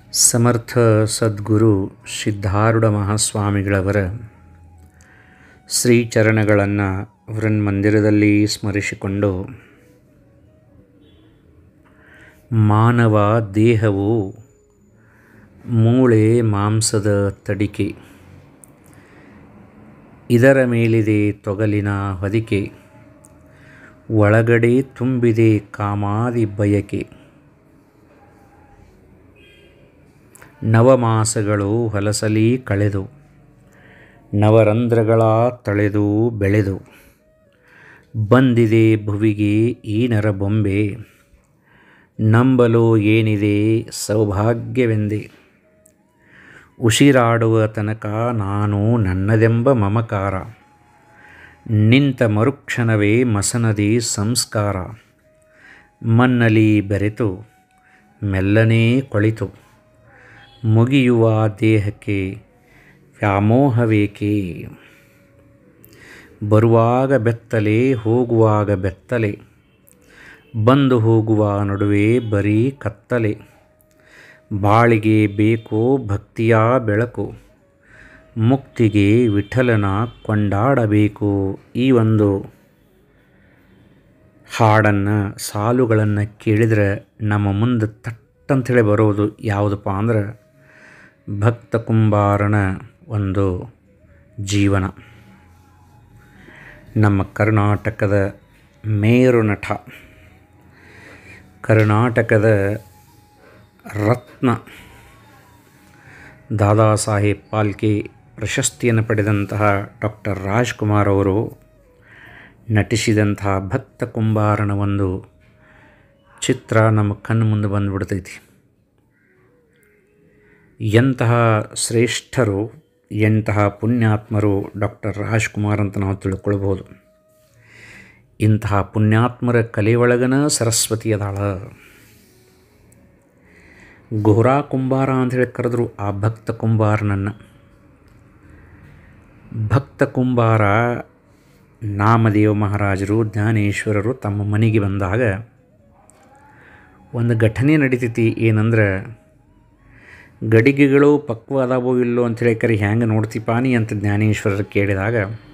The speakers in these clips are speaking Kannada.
ಸಮರ್ಥ ಸದ್ಗುರು ಸಿದ್ಧಾರೂಢ ಮಹಾಸ್ವಾಮಿಗಳವರ ಶ್ರೀಚರಣಗಳನ್ನು ವೃನ್ಮಂದಿರದಲ್ಲಿ ಸ್ಮರಿಸಿಕೊಂಡು, ಮಾನವ ದೇಹವು ಮೂಳೆ ಮಾಂಸದ ತಡಿಕೆ, ಇದರ ಮೇಲಿದೆ ತೊಗಲಿನ ಹೊದಿಕೆ, ಒಳಗಡೆ ತುಂಬಿದೆ ಕಾಮಾದಿ ಬಯಕೆ. ನವಮಾಸಗಳು ಹೊಲಸಲಿ ಕಳೆದು, ನವರಂಧ್ರಗಳ ತಳೆದು ಬೆಳೆದು, ಬಂದಿದೆ ಭುವಿಗೆ ಈ ನರಬೊಂಬೆ, ನಂಬಲು ಏನಿದೆ ಸೌಭಾಗ್ಯವೆಂದೇ. ಉಸಿರಾಡುವ ತನಕ ನಾನು ನನ್ನದೆಂಬ ಮಮಕಾರ, ನಿಂತ ಮರುಕ್ಷಣವೇ ಮಸನದಿ ಸಂಸ್ಕಾರ. ಮಣ್ಣಲಿ ಬೆರೆತು ಮೆಲ್ಲನೆ ಕೊಳಿತು, ಮುಗಿಯುವ ದೇಹಕ್ಕೆ ವ್ಯಾಮೋಹವೇಕೆ. ಬರುವಾಗ ಬೆತ್ತಲೆ ಹೋಗುವಾಗ ಬೆತ್ತಲೆ, ಬಂದು ಹೋಗುವ ನಡುವೆ ಬರೀ ಕತ್ತಲೆ. ಬಾಳಿಗೆ ಬೇಕೋ ಭಕ್ತಿಯ ಬೆಳಕು, ಮುಕ್ತಿಗೆ ವಿಠಲನ ಕೊಂಡಾಡಬೇಕು. ಈ ಒಂದು ಹಾಡನ್ನು ಸಾಲುಗಳನ್ನು ಕೇಳಿದರೆ ನಮ್ಮ ಮುಂದೆ ತಟ್ಟಂಥೇಳಿ ಬರೋದು ಯಾವುದಪ್ಪ ಅಂದ್ರೆ ಭಕ್ತ ಕುಂಬಾರನ ಒಂದು ಜೀವನ. ನಮ್ಮ ಕರ್ನಾಟಕದ ಮೇರು ನಟ, ಕರ್ನಾಟಕದ ರತ್ನ, ದಾದಾ ಸಾಹೇಬ್ ಫಾಲ್ಕೆ ಪ್ರಶಸ್ತಿಯನ್ನು ಪಡೆದಂತಹ ಡಾಕ್ಟರ್ ರಾಜ್ಕುಮಾರ್ ಅವರು ನಟಿಸಿದಂತಹ ಭಕ್ತ ಕುಂಬಾರನ ಒಂದು ಚಿತ್ರ ನಮ್ಮ ಕಣ್ಣು ಮುಂದೆ ಬಂದುಬಿಡ್ತೈತಿ. ಎಂತಹ ಶ್ರೇಷ್ಠರು, ಎಂತಹ ಪುಣ್ಯಾತ್ಮರು ಡಾಕ್ಟರ್ ರಾಜ್ಕುಮಾರ್ ಅಂತ ನಾವು ತಿಳ್ಕೊಳ್ಬೋದು. ಇಂತಹ ಪುಣ್ಯಾತ್ಮರ ಕಲೆಯೊಳಗನ ಸರಸ್ವತಿ ಅದಾಳ. ಗೋರಾ ಕುಂಬಾರ ಅಂಥೇಳಿ ಕರೆದ್ರು ಆ ಭಕ್ತ ಕುಂಬಾರನನ್ನು. ಭಕ್ತ ಕುಂಬಾರ ನಾಮದೇವ ಮಹಾರಾಜರು, ಜ್ಞಾನೇಶ್ವರರು ತಮ್ಮ ಮನೆಗೆ ಬಂದಾಗ ಒಂದು ಘಟನೆ ನಡೀತೈತಿ. ಏನಂದ್ರೆ, ಗಡಿಗೆಗಳು ಪಕ್ವ ಅದಾವೋ ಇಲ್ಲೋ ಅಂಥೇಳಿ ಕರೆ ಹ್ಯಾಂಗೆ ನೋಡ್ತಿಪಾನಿ ಅಂತ ಜ್ಞಾನೇಶ್ವರರು ಕೇಳಿದಾಗ,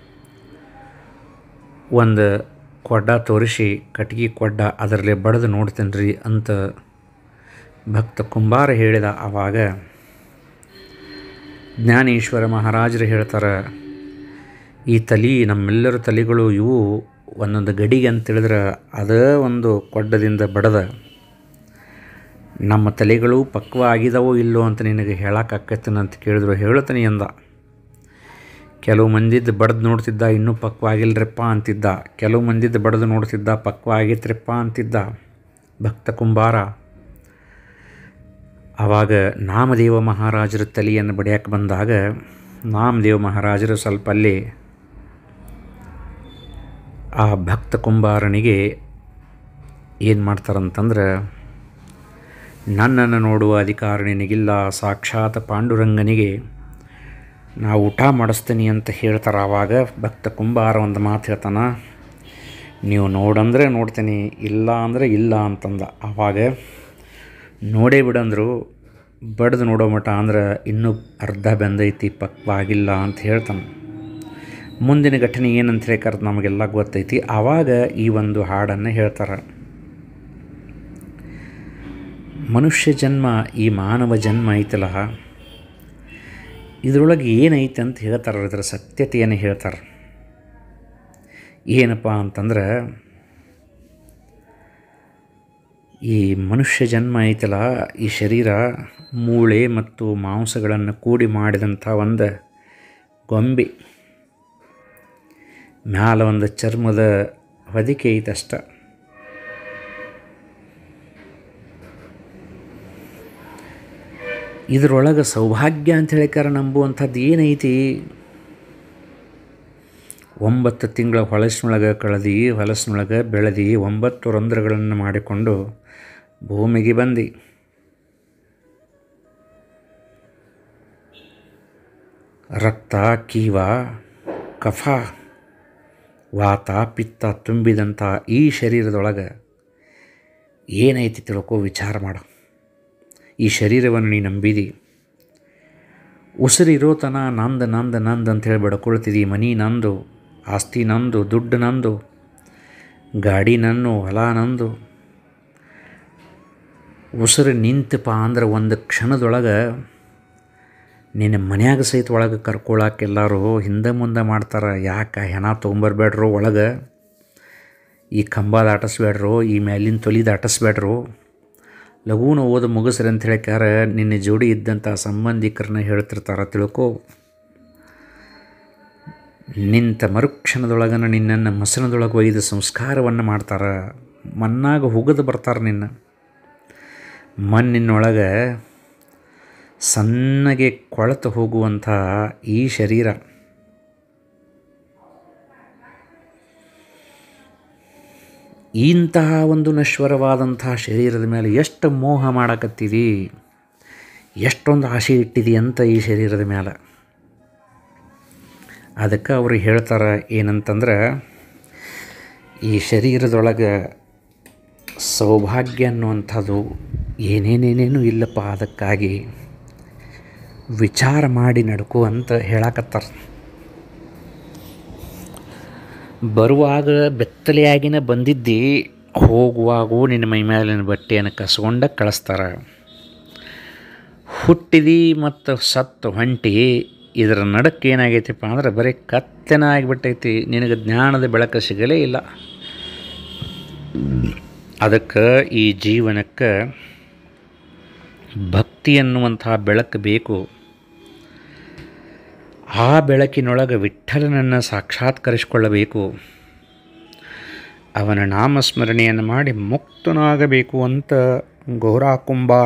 ಒಂದು ಕೊಡ್ಡ ತೋರಿಸಿ, ಕಟ್ಗೆ ಕೊಡ್ಡ, ಅದರಲ್ಲಿ ಬಡ್ದು ನೋಡ್ತೇನೆ ರೀ ಅಂತ ಭಕ್ತ ಕುಂಬಾರ ಹೇಳಿದ. ಆವಾಗ ಜ್ಞಾನೇಶ್ವರ ಮಹಾರಾಜರು ಹೇಳ್ತಾರೆ, ಈ ತಲೆ, ನಮ್ಮೆಲ್ಲರ ತಲೆಗಳು ಇವು ಒಂದೊಂದು ಗಡಿಗೆ ಅಂತೇಳಿದ್ರೆ ಅದೇ ಒಂದು ಕೊಡ್ಡದಿಂದ ಬಡದ. ನಮ್ಮ ತಲೆಗಳು ಪಕ್ವ ಆಗಿದಾವೋ ಇಲ್ಲೋ ಅಂತ ನಿನಗೆ ಹೇಳೋಕ್ಕಾಕತ್ತೇನೆ ಅಂತ ಕೇಳಿದ್ರು. ಹೇಳ್ತಾನೆ ಅಂದ. ಕೆಲವು ಮಂದಿದ್ದು ಬಡ್ದು ನೋಡ್ತಿದ್ದ, ಇನ್ನೂ ಪಕ್ವ ಆಗಿಲ್ರಪ್ಪ ಅಂತಿದ್ದ. ಕೆಲವು ಮಂದಿದ್ದು ಬಡ್ದು ನೋಡ್ತಿದ್ದ, ಪಕ್ವ ಆಗೈತ್ರಪ್ಪ ಅಂತಿದ್ದ ಭಕ್ತ ಕುಂಬಾರ. ಆವಾಗ ನಾಮದೇವ ಮಹಾರಾಜರ ತಲೆಯನ್ನು ಬಡಿಯಕ್ಕೆ ಬಂದಾಗ ನಾಮದೇವ ಮಹಾರಾಜರು ಸ್ವಲ್ಪ ಅಲ್ಲಿ ಆ ಭಕ್ತ ಕುಂಬಾರನಿಗೆ ಏನು ಮಾಡ್ತಾರಂತಂದ್ರೆ, ನನ್ನನ್ನು ನೋಡುವ ಅಧಿಕಾರ ನಿನಗಿಲ್ಲ, ಸಾಕ್ಷಾತ್ ಪಾಂಡುರಂಗನಿಗೆ ನಾವು ಊಟ ಮಾಡಿಸ್ತೀನಿ ಅಂತ ಹೇಳ್ತಾರೆ. ಆವಾಗ ಭಕ್ತ ಕುಂಬಾರ ಒಂದು ಮಾತು ಹೇಳ್ತಾನೆ, ನೀವು ನೋಡಂದರೆ ನೋಡ್ತೀನಿ, ಇಲ್ಲ ಅಂದರೆ ಇಲ್ಲ ಅಂತಂದ. ಆವಾಗ ನೋಡೇ ಬಿಡಂದರು, ಬಡ್ದು ನೋಡೋ ಮಟ ಅಂದ್ರೆ ಇನ್ನೂ ಅರ್ಧ ಬೆಂದೈತಿ, ಪಕ್ವ ಆಗಿಲ್ಲ ಅಂತ ಹೇಳ್ತಾನೆ. ಮುಂದಿನ ಘಟನೆ ಏನಂತ ಹೇಳ್ಕರ್ದು ನಮಗೆಲ್ಲ ಗೊತ್ತೈತಿ. ಆವಾಗ ಈ ಒಂದು ಹಾಡನ್ನು ಹೇಳ್ತಾರೆ. ಮನುಷ್ಯ ಜನ್ಮ, ಈ ಮಾನವ ಜನ್ಮ ಐತಲ್ಲ, ಇದರೊಳಗೆ ಏನೈತೆ ಅಂತ ಹೇಳ್ತಾರೆ. ಇದರ ಸತ್ಯತೆಯನ್ನು ಹೇಳ್ತಾರೆ. ಏನಪ್ಪ ಅಂತಂದ್ರೆ, ಈ ಮನುಷ್ಯ ಜನ್ಮ ಐತಲ್ಲ, ಈ ಶರೀರ ಮೂಳೆ ಮತ್ತು ಮಾಂಸಗಳನ್ನು ಕೂಡಿ ಮಾಡಿದಂಥ ಒಂದು ಗೊಂಬೆ. ಮ್ಯಾಲ ಒಂದು ಚರ್ಮದ ಹೊದಿಕೆ ಐತಷ್ಟ. ಇದರೊಳಗೆ ಸೌಭಾಗ್ಯ ಅಂತ ಹೇಳಿಕಾರ ನಂಬುವಂಥದ್ದು ಏನೈತಿ? 9 ತಿಂಗಳ ಹೊಲಸಿನೊಳಗೆ ಕಳೆದು, ಹೊಲಸಿನೊಳಗೆ ಬೆಳೆದು, 9 ರಂಧ್ರಗಳನ್ನು ಮಾಡಿಕೊಂಡು ಭೂಮಿಗೆ ಬಂದು, ರಕ್ತ, ಕೀವ, ಕಫ, ವಾತ, ಪಿತ್ತ ತುಂಬಿದಂಥ ಈ ಶರೀರದೊಳಗೆ ಏನೈತಿ ತಿಳ್ಕೊ, ವಿಚಾರ ಮಾಡು. ಈ ಶರೀರವನ್ನು ನೀ ನಂಬಿದಿ. ಉಸಿರಿರೋ ತನ ನಂದು ನಂದು ನಂದು ಅಂಥೇಳಿ ಬಡ್ಕೊಳ್ತಿದ್ದಿ. ಮನಿ ನಂದು, ಆಸ್ತಿ ನಂದು, ದುಡ್ಡು ನಂದು, ಗಾಡಿ ನನ್ನು, ಹೊಲ ನಂದು. ಉಸಿರು ನಿಂತಪ್ಪ ಅಂದ್ರೆ ಒಂದು ಕ್ಷಣದೊಳಗೆ ನಿನ್ನ ಮನ್ಯಾಗ ಸಹಿತ ಒಳಗೆ ಕರ್ಕೊಳಕ್ಕೆ ಎಲ್ಲರೂ ಹಿಂದೆ ಮುಂದೆ ಮಾಡ್ತಾರೆ. ಯಾಕೆ ಹೆಣ ತೊಗೊಂಬರ್ಬೇಡ್ರು ಒಳಗೆ, ಈ ಕಂಬ ದಾಟಿಸ್ಬೇಡ್ರು, ಈ ಮೇಲಿನ ತೊಲಿ ದಾಟಿಸ್ಬೇಡ್ರು, ಲಘೂನ ಓದು ಮುಗಿಸ್ರಿ ಅಂತ ಹೇಳ್ಯಾರ. ನಿನ್ನ ಜೋಡಿ ಇದ್ದಂಥ ಸಂಬಂಧಿಕರನ್ನ ಹೇಳ್ತಿರ್ತಾರೆ. ತಿಳ್ಕೊ, ನಿಂತ ಮರುಕ್ಷಣದೊಳಗನ ನಿನ್ನನ್ನು ಮಸನದೊಳಗೆ ಒಯ್ದು ಸಂಸ್ಕಾರವನ್ನು ಮಾಡ್ತಾರೆ. ಮಣ್ಣಾಗ ಹುಗಿದು ಬರ್ತಾರೆ. ನಿನ್ನ ಮಣ್ಣಿನೊಳಗೆ ಸಣ್ಣಗೆ ಕೊಳೆತು ಹೋಗುವಂಥ ಈ ಶರೀರ ಇಂತಹ ಒಂದು ನಶ್ವರವಾದಂಥ ಶರೀರದ ಮೇಲೆ ಎಷ್ಟು ಮೋಹ ಮಾಡಕತ್ತೀರಿ, ಎಷ್ಟೊಂದು ಆಸೆ ಇಟ್ಟಿದಿ ಅಂತ ಈ ಶರೀರದ ಮೇಲೆ. ಅದಕ್ಕೆ ಅವರು ಹೇಳ್ತಾರೆ ಏನಂತಂದ್ರೆ, ಈ ಶರೀರದೊಳಗೆ ಸೌಭಾಗ್ಯ ಅನ್ನುವಂಥದ್ದು ಏನೇನೇನೇನೂ ಇಲ್ಲಪ್ಪ. ಅದಕ್ಕಾಗಿ ವಿಚಾರ ಮಾಡಿ ನಡ್ಕೋ ಅಂತ ಹೇಳಕತ್ತಾರೆ. ಬರುವಾಗ ಬೆತ್ತಲೆಯಾಗಿನ ಬಂದಿದ್ದಿ, ಹೋಗುವಾಗೂ ನಿನ್ನ ಮೈ ಮೇಲಿನ ಬಟ್ಟೆಯನ್ನು ಕಸ್ಕೊಂಡ ಕಳಿಸ್ತಾರೆ. ಹುಟ್ಟಿದಿ ಮತ್ತು ಸತ್ತು ಹೊಂಟಿ, ಇದರ ನಡಕ್ಕೆ ಏನಾಗೈತಿಪ್ಪ ಅಂದ್ರೆ ಬರೀ ಕತ್ತನ ಆಗಿಬಿಟ್ಟೈತಿ. ನಿನಗೆ ಜ್ಞಾನದ ಬೆಳಕು ಸಿಗಲೇ ಇಲ್ಲ. ಅದಕ್ಕೆ ಈ ಜೀವನಕ್ಕೆ ಭಕ್ತಿ ಎನ್ನುವಂಥ ಬೆಳಕು ಬೇಕು. ಆ ಬೆಳಕಿನೊಳಗೆ ವಿಠ್ಠಲನನ್ನು ಸಾಕ್ಷಾತ್ಕರಿಸಿಕೊಳ್ಳಬೇಕು. ಅವನ ನಾಮಸ್ಮರಣೆಯನ್ನು ಮಾಡಿ ಮುಕ್ತನಾಗಬೇಕು ಅಂತ ಗೋರಾ ಕುಂಬಾರ,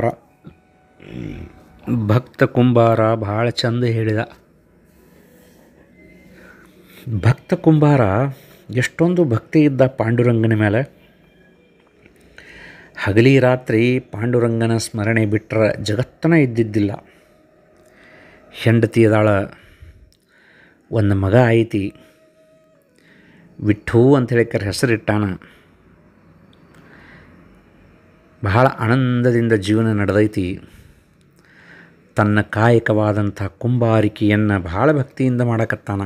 ಭಕ್ತ ಕುಂಬಾರ ಭಾಳ ಚಂದ ಹೇಳಿದ. ಭಕ್ತ ಕುಂಬಾರ ಎಷ್ಟೊಂದು ಭಕ್ತಿ ಇದ್ದ ಪಾಂಡುರಂಗನ ಮೇಲೆ. ಹಗಲಿ ರಾತ್ರಿ ಪಾಂಡುರಂಗನ ಸ್ಮರಣೆ ಬಿಟ್ಟರೆ ಜಗತ್ತನ ಇದ್ದಿದ್ದಿಲ್ಲ. ಹೆಂಡತಿ ಅದಾಳ, ಒಂದು ಮಗ ಐತಿ, ವಿಠ್ಠು ಅಂಥೇಳಿ ಹೆಸರಿಟ್ಟಾನ. ಬಹಳ ಆನಂದದಿಂದ ಜೀವನ ನಡೆದೈತಿ. ತನ್ನ ಕಾಯಕವಾದಂಥ ಕುಂಬಾರಿಕೆಯನ್ನು ಬಹಳ ಭಕ್ತಿಯಿಂದ ಮಾಡಕತ್ತಾನ.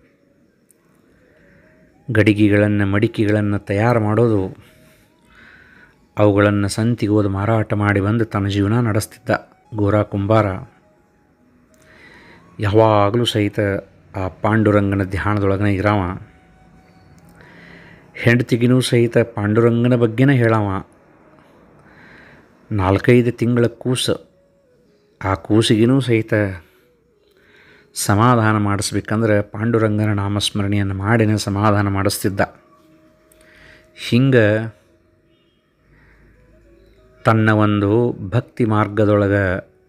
ಗಡಿಗೆಗಳನ್ನು ಮಡಿಕೆಗಳನ್ನು ತಯಾರು ಮಾಡೋದು, ಅವುಗಳನ್ನು ಸಂತಿಗೆ ಹೋದ ಮಾರಾಟ ಮಾಡಿ ಬಂದು ತನ್ನ ಜೀವನ ನಡೆಸ್ತಿದ್ದ ಗೋರಾ ಕುಂಬಾರ. ಯಾವಾಗಲೂ ಸಹಿತ ಆ ಪಾಂಡುರಂಗನ ಧ್ಯಾನದೊಳಗನೆ ಇರಾವ. ಹೆಂಡತಿಗಿನೂ ಸಹಿತ ಪಾಂಡುರಂಗನ ಬಗ್ಗೆನೇ ಹೇಳವ. 4-5 ತಿಂಗಳ ಕೂಸು, ಆ ಕೂಸಿಗಿನೂ ಸಹಿತ ಸಮಾಧಾನ ಮಾಡಿಸ್ಬೇಕಂದ್ರೆ ಪಾಂಡುರಂಗನ ನಾಮಸ್ಮರಣೆಯನ್ನು ಮಾಡಿನೇ ಸಮಾಧಾನ ಮಾಡಿಸ್ತಿದ್ದ. ಹಿಂಗೆ ತನ್ನ ಒಂದು ಭಕ್ತಿ ಮಾರ್ಗದೊಳಗೆ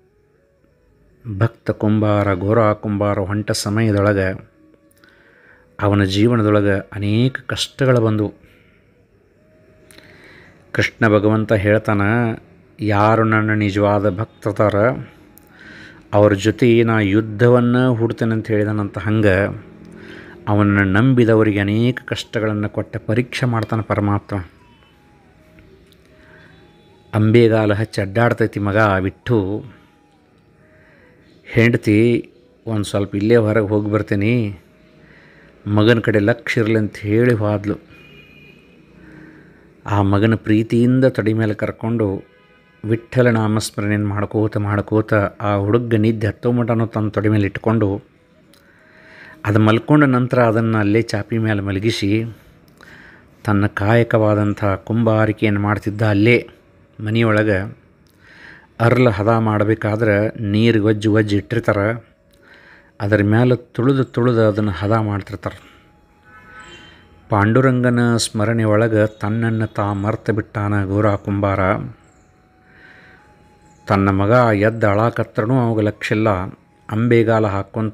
ಭಕ್ತ ಕುಂಬಾರ ಗೋರಾ ಕುಂಬಾರ ಹೊಂಟ ಸಮಯದೊಳಗೆ ಅವನ ಜೀವನದೊಳಗೆ ಅನೇಕ ಕಷ್ಟಗಳು ಬಂದವು. ಕೃಷ್ಣ ಭಗವಂತ ಹೇಳ್ತಾನೆ, ಯಾರು ನನ್ನ ನಿಜವಾದ ಭಕ್ತತಾರ ಅವ್ರ ಜೊತೆ ನಾ ಯುದ್ಧವನ್ನು ಹೂಡ್ತೇನೆ ಅಂತ ಹೇಳಿದಾನಂತ. ಹಂಗೆ ಅವನನ್ನು ನಂಬಿದವರಿಗೆ ಅನೇಕ ಕಷ್ಟಗಳನ್ನು ಕೊಟ್ಟ ಪರೀಕ್ಷೆ ಮಾಡ್ತಾನೆ ಪರಮಾತ್ಮ. ಅಂಬೆಗಾಲ ಹಚ್ಚಿ ಅಡ್ಡಾಡ್ತೈತಿ ಮಗ ಬಿಟ್ಟು. ಹೆಂಡತಿ ಒಂದು ಸ್ವಲ್ಪ ಇಲ್ಲೇ ಹೊರಗೆ ಹೋಗಿ ಬರ್ತೀನಿ, ಮಗನ ಕಡೆ ಲಕ್ಷ್ಯ ಇರಲಿ ಅಂತ ಹೇಳಿ ಹೋದ್ಲು. ಆ ಮಗನ ಪ್ರೀತಿಯಿಂದ ತೊಡೆ ಮೇಲೆ ಕರ್ಕೊಂಡು ವಿಠ್ಠಲ ನಾಮಸ್ಮರಣೆಯನ್ನು ಮಾಡ್ಕೋತ ಆ ಹುಡುಗ ನಿದ್ದೆ ಹತ್ತೋ ಮಟನೂ ತನ್ನ ತೊಡೆ ಮೇಲೆ ಇಟ್ಕೊಂಡು, ಅದು ಮಲ್ಕೊಂಡ ನಂತರ ಅದನ್ನು ಅಲ್ಲೇ ಚಾಪಿ ಮೇಲೆ ಮಲಗಿಸಿ ತನ್ನ ಕಾಯಕವಾದಂಥ ಕುಂಬಾರಿಕೆಯನ್ನು ಮಾಡ್ತಿದ್ದ. ಅಲ್ಲೇ ಮನೆಯೊಳಗೆ ಅರ್ಲ ಹದ ಮಾಡಬೇಕಾದ್ರೆ ನೀರು ಒಜ್ಜಿ ಇಟ್ಟಿರ್ತಾರೆ. ಅದರ ಮೇಲೆ ತುಳಿದು ಅದನ್ನು ಹದ ಮಾಡ್ತಿರ್ತಾರೆ. ಪಾಂಡುರಂಗನ ಸ್ಮರಣೆ ಒಳಗೆ ತನ್ನನ್ನು ಮರ್ತು ಬಿಟ್ಟಾನ ಗೋರಾ ಕುಂಬಾರ. ತನ್ನ ಮಗ ಎದ್ದು ಅಳಾಕತ್ರನೂ ಅವಾಗ ಲಕ್ಷ್ಯ ಇಲ್ಲ. ಅಂಬೆಗಾಲ ಹಾಕ್ಕೊಂತ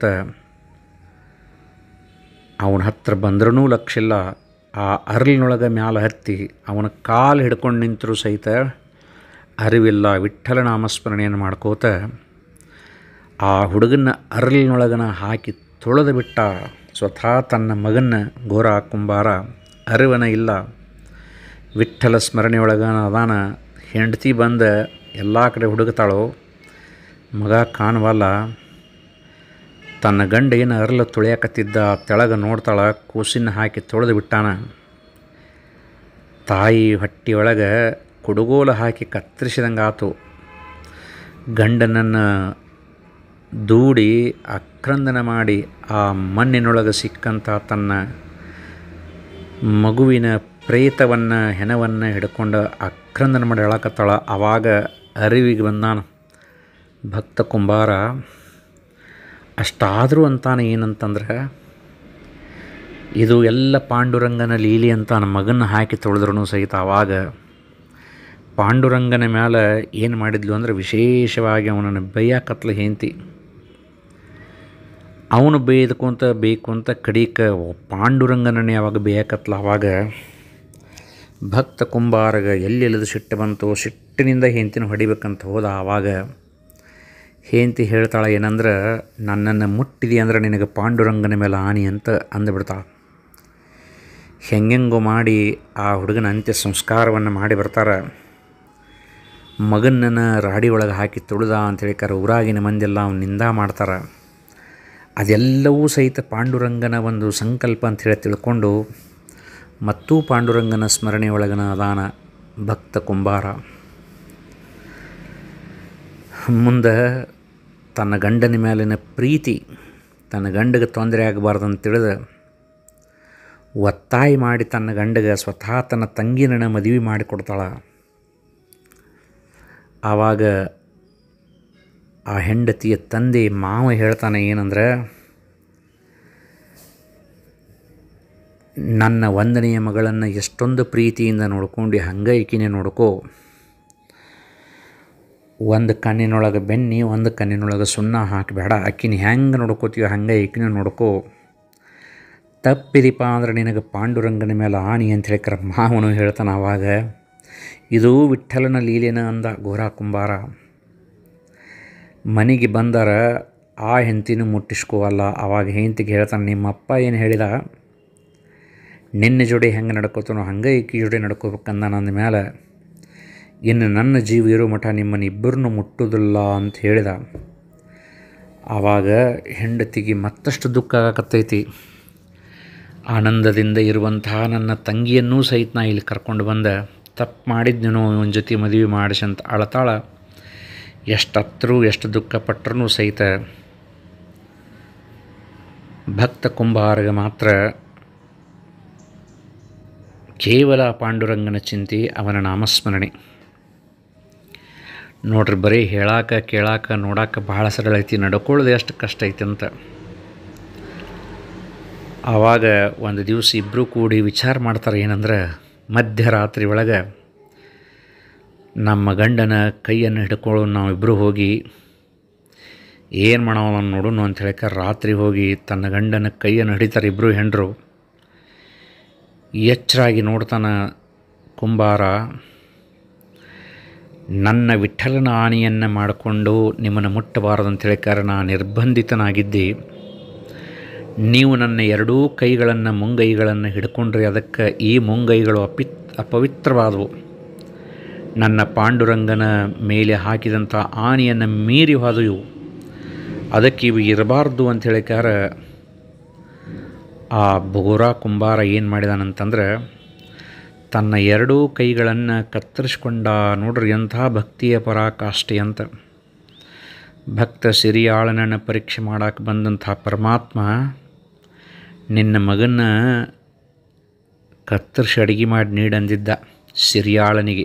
ಅವನ ಹತ್ರ ಬಂದ್ರೂ ಲಕ್ಷ್ಯ ಇಲ್ಲ. ಆ ಅರ್ಲಿನೊಳಗೆ ಮ್ಯಾಲೆ ಹತ್ತಿ ಅವನ ಕಾಲು ಹಿಡ್ಕೊಂಡು ನಿಂತರೂ ಸಹಿತ ಅರಿವಿಲ್ಲ. ವಿಠ್ಠಲ ನಾಮಸ್ಮರಣೆಯನ್ನು ಮಾಡ್ಕೋತ ಆ ಹುಡುಗನ ಅರಳಿನೊಳಗನ ಹಾಕಿ ತೊಳೆದು ಬಿಟ್ಟ. ಸ್ವತಃ ತನ್ನ ಮಗನ ಗೋರಾ ಕುಂಬಾರ ಅರಿವನ ಇಲ್ಲ. ವಿಠ್ಠಲ ಸ್ಮರಣೆಯೊಳಗನ ಅದಾನ. ಹೆಂಡತಿ ಬಂದ ಎಲ್ಲ ಕಡೆ ಹುಡುಕ್ತಾಳೋ, ಮಗ ಕಾಣವಲ್ಲ. ತನ್ನ ಗಂಡ ಏನು ಅರಳು ತುಳಿಯಾಕತ್ತಿದ್ದ ತೆಳಗೆ ನೋಡ್ತಾಳೆ, ಕೂಸಿನ ಹಾಕಿ ತೊಳೆದು ಬಿಟ್ಟಾನ. ತಾಯಿ ಹೊಟ್ಟೆಯೊಳಗೆ ಕುಡುಗೋಲು ಹಾಕಿ ಕತ್ತರಿಸಿದಂಗೆ ಆತು. ಗಂಡನನ್ನು ದೂಡಿ ಆಕ್ರಂದನ ಮಾಡಿ ಆ ಮಣ್ಣಿನೊಳಗೆ ಸಿಕ್ಕಂಥ ತನ್ನ ಮಗುವಿನ ಪ್ರೇತವನ್ನು ಹೆಣವನ್ನು ಹಿಡ್ಕೊಂಡು ಆಕ್ರಂದನ ಮಾಡಿ ಹೇಳಕತ್ತಾಳ. ಆವಾಗ ಅರಿವಿಗೆ ಬಂದಾನ ಭಕ್ತ ಕುಂಬಾರ. ಅಷ್ಟಾದರೂ ಅಂತಾನೆ ಏನಂತಂದ್ರೆ, ಇದು ಎಲ್ಲ ಪಾಂಡುರಂಗನ ಲೀಲೆ ಅಂತ ನನ್ನ ಮಗನ ಹಾಕಿ ತೊಳೆದ್ರೂ ಸಹಿತ ಆವಾಗ ಪಾಂಡುರಂಗನ ಮೇಲೆ ಏನು ಮಾಡಿದ್ಲು ಅಂದರೆ, ವಿಶೇಷವಾಗಿ ಅವನನ್ನು ಬೈಯಾಕತ್ಲ ಹೆಂಡತಿ. ಅವನು ಬೇಯ್ದುಕೊಂತ ಬೇಕು ಅಂತ ಕಡೀಕ ಪಾಂಡುರಂಗನನ್ನೇ ಯಾವಾಗ ಬೇಯಕತ್ಲ. ಆವಾಗ ಭಕ್ತ ಕುಂಬಾರಗ ಎಲ್ಲೆಲ್ಲದು ಸಿಟ್ಟು ಬಂತು. ಸಿಟ್ಟಿನಿಂದ ಹೆಂಡತಿನ ಹೊಡಿಬೇಕಂತ ಹೋದ. ಆವಾಗ ಹೆಂಡತಿ ಹೇಳ್ತಾಳೆ ಏನಂದ್ರೆ, ನನ್ನನ್ನು ಮುಟ್ಟಿದಿ ಅಂದ್ರೆ ನಿನಗೆ ಪಾಂಡುರಂಗನ ಮೇಲೆ ಆಣಿ ಅಂತ ಅಂದುಬಿಡ್ತಾಳೆ. ಹೆಂಗೆಂಗೋ ಮಾಡಿ ಆ ಹುಡುಗನ ಅಂತ್ಯ ಸಂಸ್ಕಾರವನ್ನು ಮಾಡಿ ಬರ್ತಾರೆ. ಮಗನನ್ನು ರಾಡಿ ಒಳಗೆ ಹಾಕಿ ತುಳಿದ ಅಂತೇಳಿಕಾರ ಊರಾಗಿನ ಮಂದಿಯೆಲ್ಲ ಅವ್ನು ನಿಂದ ಮಾಡ್ತಾರೆ. ಅದೆಲ್ಲವೂ ಸಹಿತ ಪಾಂಡುರಂಗನ ಒಂದು ಸಂಕಲ್ಪ ಅಂಥೇಳಿ ತಿಳ್ಕೊಂಡು ಮತ್ತೂ ಪಾಂಡುರಂಗನ ಸ್ಮರಣೆ ಒಳಗನ ಅದಾನ ಭಕ್ತ ಕುಂಬಾರ. ಮುಂದೆ ತನ್ನ ಗಂಡನ ಮೇಲಿನ ಪ್ರೀತಿ, ತನ್ನ ಗಂಡಗೆ ತೊಂದರೆ ಆಗಬಾರ್ದಂತ ತಿಳಿದು ಒತ್ತಾಯ ಮಾಡಿ ತನ್ನ ಗಂಡಗೆ ಸ್ವತಃ ತನ್ನ ತಂಗಿನ ಮದುವೆ ಮಾಡಿಕೊಡ್ತಾಳೆ. ಆವಾಗ ಆ ಹೆಂಡತಿಯ ತಂದೆ ಮಾವ ಹೇಳ್ತಾನೆ ಏನಂದ್ರೆ, ನನ್ನ ಒಂದನೆಯ ಮಗಳನ್ನು ಎಷ್ಟೊಂದು ಪ್ರೀತಿಯಿಂದ ನೋಡ್ಕೊಂಡು ಹಂಗೆ ಈಕಿನೇ ನೋಡ್ಕೋ. ಒಂದು ಕಣ್ಣಿನೊಳಗೆ ಬೆನ್ನಿ, ಒಂದು ಕಣ್ಣಿನೊಳಗೆ ಸುಣ್ಣ ಹಾಕಬೇಡ. ಆಕಿನ ಹೆಂಗೆ ನೋಡ್ಕೋತೀವೋ ಹಂಗೆ ಈಕಿನ ನೋಡ್ಕೋ. ತಪ್ಪಿದಿಪ್ಪ ಅಂದ್ರೆ ನಿನಗೆ ಪಾಂಡುರಂಗನ ಮೇಲೆ ಆಣಿ ಅಂತ ಹೇಳಿಕ್ರ ಮಾವನು ಹೇಳ್ತಾನೆ. ಆವಾಗ ಇದು ವಿಠ್ಠಲನ ಲೀಲೆನ ಅಂದ ಘೋರ ಕುಂಬಾರ. ಮನೆಗೆ ಬಂದರ ಆ ಹೆಂಡತಿನೂ ಮುಟ್ಟಿಸ್ಕೋವಲ್ಲ. ಆವಾಗ ಹೆಂಡತಿಗೆ ಹೇಳ್ತಾನೆ, ನಿಮ್ಮಪ್ಪ ಏನು ಹೇಳಿದ, ನಿನ್ನ ಜೋಡಿ ಹೆಂಗೆ ನಡ್ಕೋತಾನೋ ಹಂಗೆ ಈಕಿ ಜೋಡಿ ನಡ್ಕೋಬೇಕಂದ. ನನ್ನ ಮೇಲೆ ಇನ್ನು ನನ್ನ ಜೀವ ಇರೋ ಮಠ ನಿಮ್ಮನ್ನು ಇಬ್ಬರನ್ನೂ ಮುಟ್ಟೋದಿಲ್ಲ ಅಂತ ಹೇಳಿದ. ಆವಾಗ ಹೆಂಡತಿಗೆ ಮತ್ತಷ್ಟು ದುಃಖ ಆಗಕತ್ತೈತಿ. ಆನಂದದಿಂದ ಇರುವಂತಹ ನನ್ನ ತಂಗಿಯನ್ನೂ ಸಹಿತ ನಾ ಇಲ್ಲಿ ಕರ್ಕೊಂಡು ಬಂದೆ, ತಪ್ಪು ಮಾಡಿದ್ನೇನೋ ಇವನ ಜೊತೆ ಮದುವೆ ಮಾಡಿಸಿ ಅಂತ ಅಳತಾಳ. ಎಷ್ಟು ಎಷ್ಟು ದುಃಖಪಟ್ಟರೂ ಸಹಿತ ಭಕ್ತ ಕುಂಬಾರಗೆ ಮಾತ್ರ ಕೇವಲ ಪಾಂಡುರಂಗನ ಚಿಂತೆ, ಅವನ ನಾಮಸ್ಮರಣೆ. ನೋಡ್ರಿ, ಬರೀ ಹೇಳಾಕ ಕೇಳಾಕ ನೋಡಾಕ ಭಾಳ ಸರಳ ಐತಿ, ನಡ್ಕೊಳ್ಳೋದು ಎಷ್ಟು ಕಷ್ಟ ಐತಿ ಅಂತ. ಆವಾಗ ಒಂದು ದಿವಸ ಇಬ್ಬರು ಕೂಡಿ ವಿಚಾರ ಮಾಡ್ತಾರೆ ಏನಂದ್ರೆ, ಮಧ್ಯರಾತ್ರಿ ಒಳಗೆ ನಮ್ಮ ಗಂಡನ ಕೈಯನ್ನು ಹಿಡ್ಕೊಳ್ಳೋ ನಾವಿಬ್ಬರು ಹೋಗಿ ಏನು ಮಾಡೋ ನೋಡೋಣ ಅಂತ ಹೇಳಿಕ ರಾತ್ರಿ ಹೋಗಿ ತನ್ನ ಗಂಡನ ಕೈಯನ್ನು ಹಿಡಿತಾರೆ ಇಬ್ಬರು ಹೆಂಡರು. ಎಚ್ಚರಾಗಿ ನೋಡ್ತಾನೆ ಕುಂಬಾರ. ನನ್ನ ವಿಠ್ಠಲನ ಆಣೆಯನ್ನು ಮಾಡಿಕೊಂಡು ನಿಮ್ಮನ್ನು ಮುಟ್ಟಬಾರದು ಅಂತ ಹೇಳಿಕಾರ ನಾನು ನಿರ್ಬಂಧಿತನಾಗಿದ್ದೆ. ನೀವು ನನ್ನ ಎರಡೂ ಕೈಗಳನ್ನು ಮುಂಗೈಗಳನ್ನು ಹಿಡ್ಕೊಂಡ್ರಿ, ಅದಕ್ಕೆ ಈ ಮುಂಗೈಗಳು ಅಪವಿತ್ರವಾದವು. ನನ್ನ ಪಾಂಡುರಂಗನ ಮೇಲೆ ಹಾಕಿದಂಥ ಆಣೆಯನ್ನು ಮೀರಿ ಹೋದವು, ಅದಕ್ಕೆ ಇವು ಇರಬಾರ್ದು ಅಂತ ಹೇಳಿಕಾರ ಆ ಘೋರ ಕುಂಬಾರ ಏನು ಮಾಡಿದಾನಂತಂದ್ರೆ, ತನ್ನ ಎರಡೂ ಕೈಗಳನ್ನು ಕತ್ತರಿಸ್ಕೊಂಡ. ನೋಡ್ರಿ ಎಂಥ ಭಕ್ತಿಯ ಪರಾಕಾಷ್ಠೆ ಅಂತ. ಭಕ್ತ ಸಿರಿಯಾಳನನ್ನು ಪರೀಕ್ಷೆ ಮಾಡೋಕ್ಕೆ ಬಂದಂಥ ಪರಮಾತ್ಮ ನಿನ್ನ ಮಗನ ಕತ್ತರಿಸಿ ಅಡುಗೆ ಮಾಡಿ ನೀಡಂದಿದ್ದ ಸಿರಿಯಾಳನಿಗೆ.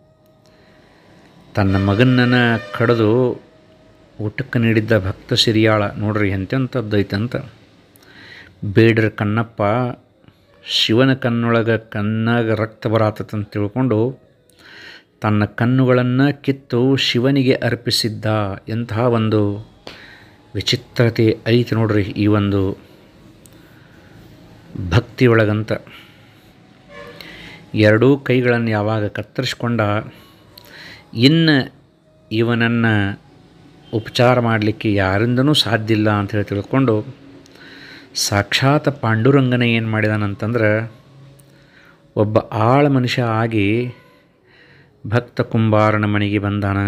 ತನ್ನ ಮಗನನ್ನು ಕಡಿದು ಊಟಕ್ಕೆ ನೀಡಿದ್ದ ಭಕ್ತ ಸಿರಿಯಾಳ. ನೋಡ್ರಿ ಎಂತೆಂಥದ್ದೈತಂತ. ಬೇಡ್ರ ಕಣ್ಣಪ್ಪ ಶಿವನ ಕಣ್ಣೊಳಗೆ ಕಣ್ಣಾಗ ರಕ್ತ ಬರಾತಂತ ತಿಳ್ಕೊಂಡು ತನ್ನ ಕಣ್ಣುಗಳನ್ನು ಕಿತ್ತು ಶಿವನಿಗೆ ಅರ್ಪಿಸಿದ್ದ. ಎಂತಹ ಒಂದು ವಿಚಿತ್ರತೆ ಐತಿ ನೋಡ್ರಿ ಈ ಒಂದು ಭಕ್ತಿಯೊಳಗಂತ. ಎರಡೂ ಕೈಗಳನ್ನು ಯಾವಾಗ ಕತ್ತರಿಸ್ಕೊಂಡ, ಇನ್ನು ಇವನನ್ನು ಉಪಚಾರ ಮಾಡಲಿಕ್ಕೆ ಯಾರಿಂದನೂ ಸಾಧ್ಯ ಇಲ್ಲ ಅಂಥೇಳಿ ತಿಳ್ಕೊಂಡು ಸಾಕ್ಷಾತ್ ಪಾಂಡುರಂಗನ ಏನು ಮಾಡಿದಾನಂತಂದ್ರೆ, ಒಬ್ಬ ಆಳ ಮನುಷ್ಯ ಆಗಿ ಭಕ್ತ ಕುಂಬಾರನ ಮನೆಗೆ ಬಂದಾನ.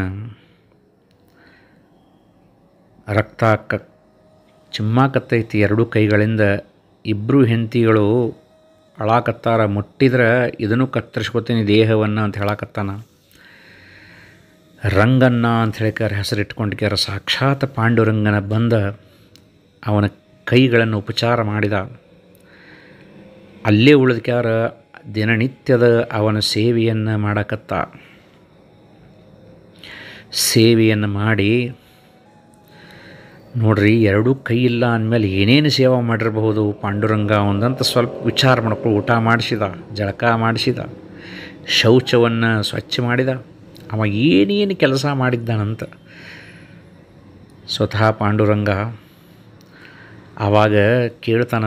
ರಕ್ತ ಚಿಮ್ಮಾಕತ್ತೈತಿ ಎರಡೂ ಕೈಗಳಿಂದ. ಇಬ್ಬರು ಹೆಂಡತಿಗಳು ಅಳಾಕತ್ತಾರ. ಮುಟ್ಟಿದ್ರೆ ಇದನ್ನು ಕತ್ತರಿಸ್ಕೊತೀನಿ ದೇಹವನ್ನು ಅಂತ ಹೇಳಕತ್ತಾನ. ರಂಗನ್ನ ಅಂತ ಹೇಳಿಕಾರ ಹೆಸರಿಟ್ಕೊಂಡಿಕ್ಯಾರ. ಸಾಕ್ಷಾತ್ ಪಾಂಡುರಂಗನ ಬಂದ ಅವನ ಕೈಗಳನ್ನು ಉಪಚಾರ ಮಾಡಿದ. ಅಲ್ಲೇ ಉಳಿದ್ಕ್ಯಾರ. ದಿನನಿತ್ಯದ ಅವನ ಸೇವೆಯನ್ನು ಮಾಡಕತ್ತ. ಸೇವೆಯನ್ನು ಮಾಡಿ ನೋಡ್ರಿ, ಎರಡೂ ಕೈ ಇಲ್ಲ ಅಂದಮೇಲೆ ಏನೇನು ಸೇವೆ ಮಾಡಿರಬಹುದು ಪಾಂಡುರಂಗ ಒಂದಂತ ಸ್ವಲ್ಪ ವಿಚಾರ ಮಾಡ್ಕೊಂಡು ಊಟ ಮಾಡಿಸಿದ, ಜಳಕ ಮಾಡಿಸಿದ, ಶೌಚವನ್ನು ಸ್ವಚ್ಛ ಮಾಡಿದ. ಅವ ಏನೇನು ಕೆಲಸ ಮಾಡಿದ್ದಾನಂತ ಸ್ವತಃ ಪಾಂಡುರಂಗ. ಆವಾಗ ಕೇಳ್ತಾನ,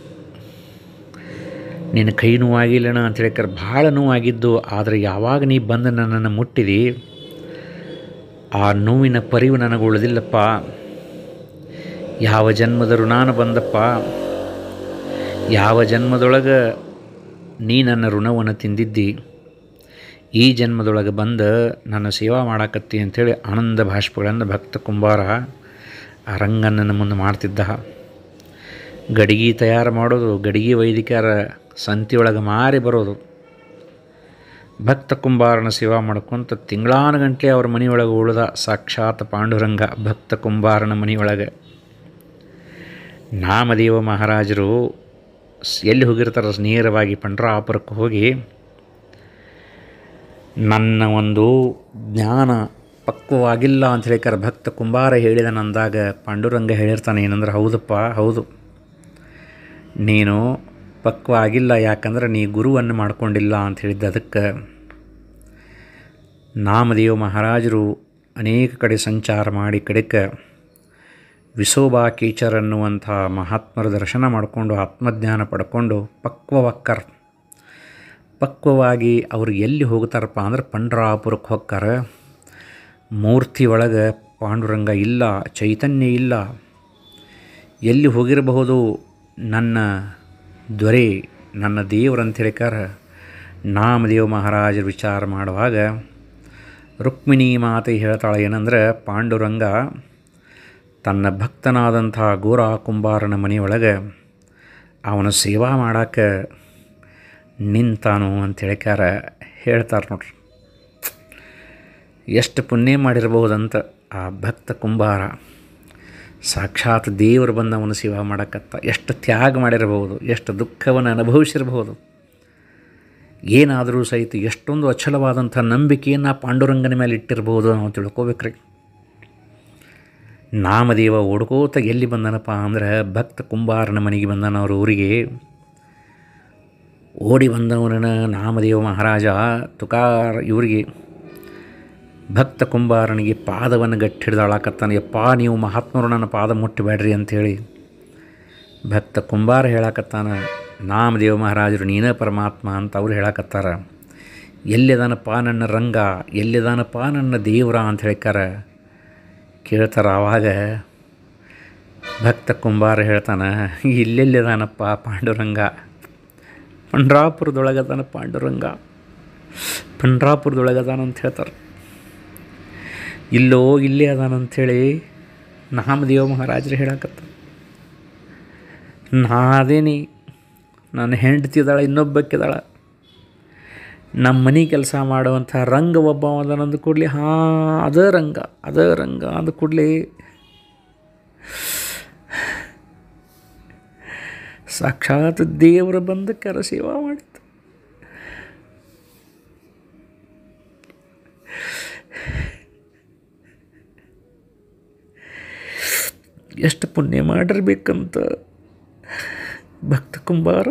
ನಿನ್ನ ಕೈ ನೋವಾಗಿಲ್ಲಣ ಅಂತ ಹೇಳಿಕರ್. ಭಾಳ ನೋವಾಗಿದ್ದು, ಆದರೆ ಯಾವಾಗ ನೀ ಬಂದು ನನ್ನನ್ನು ಮುಟ್ಟಿದಿ ಆ ನೋವಿನ ಪರಿವು ನನಗೆ ಉಳಿದಿಲ್ಲಪ್ಪ. ಯಾವ ಜನ್ಮದ ಋಣಾನ ಬಂದಪ್ಪ, ಯಾವ ಜನ್ಮದೊಳಗೆ ನೀ ನನ್ನ ಋಣವನ್ನು ತಿಂದಿದ್ದಿ, ಈ ಜನ್ಮದೊಳಗೆ ಬಂದು ನನ್ನ ಸೇವಾ ಮಾಡಾಕತ್ತಿ ಅಂಥೇಳಿ ಆನಂದ ಭಾಷ್ಪಗಳನ್ನು ಭಕ್ತ ಕುಂಬಾರ ಆ ರಂಗಣ್ಣನ ಮುಂದೆ ಮಾಡ್ತಿದ್ದ. ಗಡಿಗೆ ತಯಾರು ಮಾಡೋದು, ಗಡಿಗೆ ವೈದಿಕರ ಸಂತಿಯೊಳಗೆ ಮಾರಿ ಬರೋದು. ಭಕ್ತ ಕುಂಬಾರನ ಸೇವಾ ಮಾಡ್ಕೊತ ತಿಂಗಳಾನುಗಂಟೆ ಅವ್ರ ಮನೆಯೊಳಗೆ ಉಳಿದ ಸಾಕ್ಷಾತ್ ಪಾಂಡುರಂಗ ಭಕ್ತ ಕುಂಬಾರನ ಮನೆಯೊಳಗೆ. ನಾಮದೇವ ಮಹಾರಾಜರು ಎಲ್ಲಿ ಹೋಗಿರ್ತಾರೆ, ನೇರವಾಗಿ ಪಂಡ್ರಾಪುರಕ್ಕೆ ಹೋಗಿ ನನ್ನ ಒಂದು ಜ್ಞಾನ ಪಕ್ವವಾಗಿಲ್ಲ ಅಂತ ಹೇಳಿಕಾರ ಭಕ್ತ ಕುಂಬಾರ ಹೇಳಿದನಂದಾಗ ಪಾಂಡುರಂಗ ಹೇಳಿರ್ತಾನೆ ಏನಂದ್ರೆ, ಹೌದಪ್ಪ ಹೌದು, ನೀನು ಪಕ್ವ ಆಗಿಲ್ಲ, ಯಾಕಂದ್ರೆ ನೀ ಗುರುವನ್ನು ಮಾಡ್ಕೊಂಡಿಲ್ಲ ಅಂತ ಹೇಳಿದ್ದ. ಅದಕ್ಕೆ ನಾಮದೇವ ಮಹಾರಾಜರು ಅನೇಕ ಕಡೆ ಸಂಚಾರ ಮಾಡಿ ಕಡೆಗೆ ವಿಸೋಬಾ ಕೀಚರ್ ಅನ್ನುವಂಥ ಮಹಾತ್ಮರ ದರ್ಶನ ಮಾಡಿಕೊಂಡು ಆತ್ಮಜ್ಞಾನ ಪಡ್ಕೊಂಡು ಪಕ್ವವಾಗಿ ಅವರು ಎಲ್ಲಿ ಹೋಗ್ತಾರಪ್ಪ ಅಂದ್ರೆ ಪಂಡ್ರಾಪುರಕ್ಕೆ ಹೋಗ್ತಾರೆ. ಮೂರ್ತಿ ಒಳಗೆ ಪಾಂಡುರಂಗ ಇಲ್ಲ, ಚೈತನ್ಯ ಇಲ್ಲ. ಎಲ್ಲಿ ಹೋಗಿರಬಹುದು ನನ್ನ ದೊರೆ, ನನ್ನ ದೇವರಂತ ಹೇಳಿಕಾರ ನಾಮದೇವ ಮಹಾರಾಜರು ವಿಚಾರ ಮಾಡುವಾಗ ರುಕ್ಮಿಣಿ ಮಾತೆ ಹೇಳ್ತಾಳೆ ಏನಂದ್ರೆ, ಪಾಂಡುರಂಗ ತನ್ನ ಭಕ್ತನಾದಂಥ ಗೋರ ಕುಂಬಾರನ ಮನೆಯೊಳಗೆ ಅವನ ಸೇವಾ ಮಾಡೋಕ್ಕೆ ನಿಂತಾನು ಅಂತ ಹೇಳಿಕಾರ ಹೇಳ್ತಾರೆ. ನೋಡ್ರಿ, ಎಷ್ಟು ಪುಣ್ಯ ಮಾಡಿರ್ಬಹುದಂತ ಆ ಭಕ್ತ ಕುಂಬಾರ. ಸಾಕ್ಷಾತ್ ದೇವರು ಬಂದು ಅವನ ಸೇವಾ ಮಾಡೋಕ್ಕತ್ತ ಎಷ್ಟು ತ್ಯಾಗ ಮಾಡಿರಬಹುದು, ಎಷ್ಟು ದುಃಖವನ್ನು ಅನುಭವಿಸಿರಬಹುದು. ಏನಾದರೂ ಸಹಿತ ಎಷ್ಟೊಂದು ಅಚಲವಾದಂಥ ನಂಬಿಕೆಯನ್ನು ಪಾಂಡುರಂಗನ ಮೇಲೆ ಇಟ್ಟಿರ್ಬೋದು ನಾವು ತಿಳ್ಕೊಬೇಕ್ರಿ. ನಾಮದೇವ ಓಡ್ಕೋತ ಎಲ್ಲಿ ಬಂದನಪ್ಪ ಅಂದ್ರೆ ಭಕ್ತ ಕುಂಬಾರನ ಮನೆಗೆ ಬಂದನ. ಅವ್ರ ಊರಿಗೆ ಓಡಿ ಬಂದವನ ನಾಮದೇವ ಮಹಾರಾಜ ತುಕಾರ್ ಇವರಿಗೆ ಭಕ್ತ ಕುಂಬಾರನಿಗೆ ಪಾದವನ್ನು ಗಟ್ಟಿ ಹಿಡ್ದಾಳಕತ್ತಾನೆ. ಯಪ್ಪ, ನೀವು ಮಹಾತ್ಮರು ನನ್ನ ಪಾದ ಮುಟ್ಟಬೇಡ್ರಿ ಅಂಥೇಳಿ ಭಕ್ತ ಕುಂಬಾರ ಹೇಳಕತ್ತಾನ. ನಾಮದೇವ ಮಹಾರಾಜರು ನೀನೇ ಪರಮಾತ್ಮ ಅಂತ ಅವ್ರು ಹೇಳಕತ್ತಾರ. ಎಲ್ಲಿದಾನಪ್ಪ ನನ್ನ ರಂಗ, ಎಲ್ಲಿದಾನಪ್ಪ ನನ್ನ ದೇವರ ಅಂತ ಹೇಳ್ಕಾರ ಕೇಳ್ತಾರೆ. ಆವಾಗ ಭಕ್ತ ಕುಂಬಾರ ಹೇಳ್ತಾನೆ, ಇಲ್ಲೆಲ್ಲಿದಾನಪ್ಪ ಪಾಂಡುರಂಗ, ಪಂಡ್ರಾಪುರದೊಳಗದಾನ ಪಾಂಡುರಂಗ, ಪಂಡ್ರಾಪುರದೊಳಗದಾನ ಅಂತ ಹೇಳ್ತಾರೆ. ಇಲ್ಲೋ ಇಲ್ಲೇ ಅದಾನಂಥೇಳಿ ನಾಮದೇವ ಮಹಾರಾಜರು ಹೇಳಕತ್ತ. ನಾದೇನಿ, ನನ್ನ ಹೆಂಡತಿದಾಳ, ಇನ್ನೊಬ್ಬಕ್ಕಿದಾಳ, ನಮ್ಮ ಮನೆ ಕೆಲಸ ಮಾಡುವಂಥ ರಂಗ ಒಬ್ಬ ಅದಾನಂದು ಕೂಡಲೇ ಅದೇ ರಂಗ ಅಂದ ಕೂಡಲೇ ಸಾಕ್ಷಾತ್ ದೇವರ ಬಂದಕ್ಕಾರ ಸೇವಾ ಮಾಡಿತ್ತು. ಎಷ್ಟು ಪುಣ್ಯ ಮಾಡಿರ್ಬೇಕಂತ ಭಕ್ತ ಕುಂಬಾರ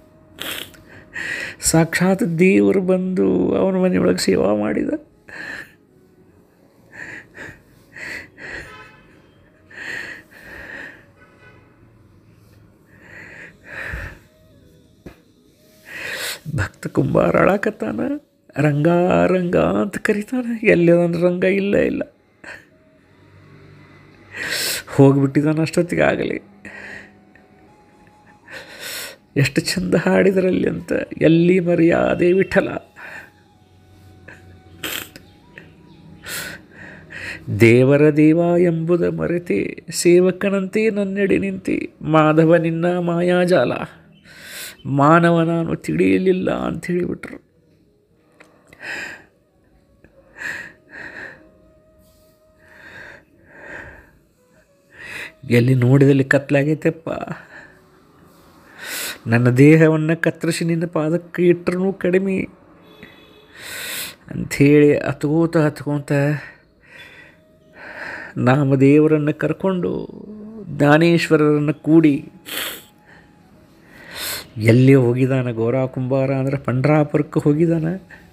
ಸಾಕ್ಷಾತ್ ದೇವರು ಬಂದು ಅವನ ಮನೆಯೊಳಗೆ ಸೇವಾ ಮಾಡಿದ. ಭಕ್ತ ಕುಂಬಾರ ಅಳಾಕತ್ತಾನ. ರಂಗ ರಂಗ ಅಂತ ಕರೀತಾನೆ. ಎಲ್ಲಿದಾನ ರಂಗ? ಇಲ್ಲ ಹೋಗಿಬಿಟ್ಟಿದ್ದಾನೆ ಅಷ್ಟೊತ್ತಿಗೆ ಆಗಲಿ. ಎಷ್ಟು ಚಂದ ಹಾಡಿದರಲ್ಲಿ ಅಂತ. ಎಲ್ಲಿ ಮರ್ಯಾದೆ ವಿಠಲ. ದೇವರ ದೇವ ಎಂಬುದ ಮರೆತೆ ಸೇವಕನಂತೆ ನನ್ನೆಡೆ ನಿಂತೆ ಮಾಧವ ನಿನ್ನ ಮಾಯಾಜಾಲ ಮಾನವ ನಾನು ತಿಳಿಯಲಿಲ್ಲ ಅಂತ ಹೇಳಿಬಿಟ್ರು. ಎಲ್ಲಿ ನೋಡಿದಲ್ಲಿ ಕತ್ಲಾಗೈತೆಪ್ಪ, ನನ್ನ ದೇಹವನ್ನು ಕತ್ತರಿಸಿ ನಿನ್ನ ಪಾದಕ್ಕೆ ಇಟ್ಟರೂ ಕಡಿಮೆ ಅಂಥೇಳಿ ಹತ್ಕೋತ ನಾಮದೇವರನ್ನು ಕರ್ಕೊಂಡು ಜ್ಞಾನೇಶ್ವರರನ್ನು ಕೂಡಿ ಎಲ್ಲಿ ಹೋಗಿದ್ದಾನೆ ಗೋರಾ ಕುಂಬಾರ ಅಂದರೆ ಪಂಡ್ರಾಪುರಕ್ಕೆ ಹೋಗಿದ್ದಾನೆ.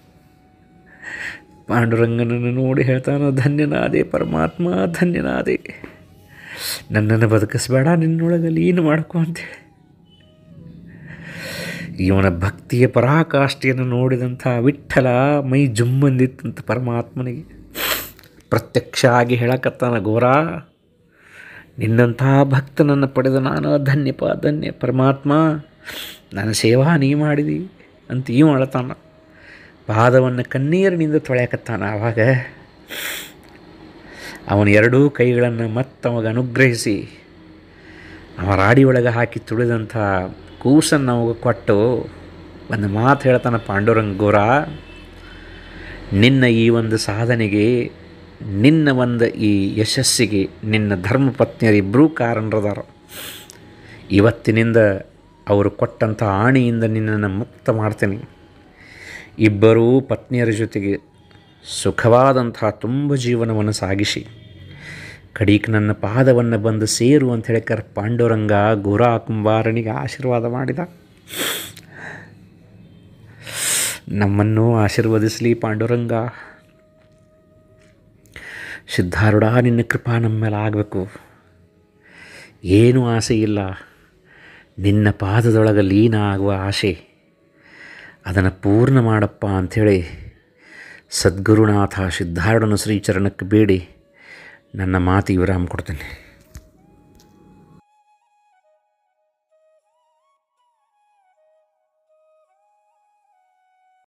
ಪಾಂಡುರಂಗನನ್ನು ನೋಡಿ ಹೇಳ್ತಾನೆ, ಧನ್ಯನಾದೆ ಪರಮಾತ್ಮ, ಧನ್ಯನಾದೆ, ನನ್ನನ್ನು ಬದುಕಿಸ್ಬೇಡ, ನಿನ್ನೊಳಗೆ ಲೀನ ಮಾಡ್ಕೊ ಅಂತೇಳಿ. ಇವನ ಭಕ್ತಿಯ ಪರಾಕಾಷ್ಠೆಯನ್ನು ನೋಡಿದಂಥ ವಿಠ್ಠಲ ಮೈ ಜುಮ್ಮಂದಿತ್ತಂತ ಪರಮಾತ್ಮನಿಗೆ. ಪ್ರತ್ಯಕ್ಷ ಆಗಿ ಹೇಳಕತ್ತಾನ, ಗೋರಾ ನಿನ್ನಂಥ ಭಕ್ತನನ್ನು ಪಡೆದ ನಾನು ಧನ್ಯಪ್ಪ, ಧನ್ಯ ಪರಮಾತ್ಮ, ನನ್ನ ಸೇವಾ ನೀ ಮಾಡಿದಿ ಅಂತ ಇವ ಅಳತಾನ. ಪಾದವನ್ನು ಕಣ್ಣೀರಿನಿಂದ ತೊಳೆಯಕತ್ತಾನ. ಆವಾಗ ಅವನ ಎರಡೂ ಕೈಗಳನ್ನು ಮತ್ತವಾಗ ಅನುಗ್ರಹಿಸಿ ಅವ ರಾಡಿ ಒಳಗೆ ಹಾಕಿ ತುಳಿದಂಥ ಕೂಸನ್ನು ಅವಾಗ ಕೊಟ್ಟು ಒಂದು ಮಾತು ಹೇಳ್ತಾನೆ ಪಾಂಡುರಂಗ, ಗೋರಾ ನಿನ್ನ ಈ ಒಂದು ಸಾಧನೆಗೆ, ನಿನ್ನ ಒಂದು ಈ ಯಶಸ್ಸಿಗೆ ನಿನ್ನ ಧರ್ಮಪತ್ನಿಯರಿಬ್ಬರೂ ಕಾರಣರದಾರ. ಇವತ್ತಿನಿಂದ ಅವರು ಕೊಟ್ಟಂಥ ಆಣೆಯಿಂದ ನಿನ್ನನ್ನು ಮುಕ್ತ ಮಾಡ್ತೇನೆ. ಇಬ್ಬರೂ ಪತ್ನಿಯರ ಜೊತೆಗೆ ಸುಖವಾದಂಥ ತುಂಬ ಜೀವನವನ್ನು ಸಾಗಿಸಿ ಕಡೀಕ್ ನನ್ನ ಪಾದವನ್ನು ಬಂದು ಸೇರು ಅಂತ ಹೇಳಿಕರ ಪಾಂಡುರಂಗ ಗೋರಾ ಕುಂಬಾರನಿಗೆ ಆಶೀರ್ವಾದ ಮಾಡಿದ. ನಮ್ಮನ್ನು ಆಶೀರ್ವದಿಸಲಿ ಪಾಂಡುರಂಗ. ಸಿದ್ಧಾರೂಢ, ನಿನ್ನ ಕೃಪಾ ನಮ್ಮ ಮೇಲೆ ಆಗಬೇಕು. ಏನೂ ಆಸೆ ಇಲ್ಲ, ನಿನ್ನ ಪಾದದೊಳಗೆ ಲೀನ ಆಗುವ ಆಸೆ, ಅದನ್ನು ಪೂರ್ಣ ಮಾಡಪ್ಪ ಅಂಥೇಳಿ ಸದ್ಗುರುನಾಥ ಸಿದ್ಧಾರೂಢನ ಶ್ರೀಚರಣಕ್ಕೆ ಬೇಡಿ ನನ್ನ ಮಾತಿಗೆ ವಿರಾಮ ಕೊಡ್ತೇನೆ.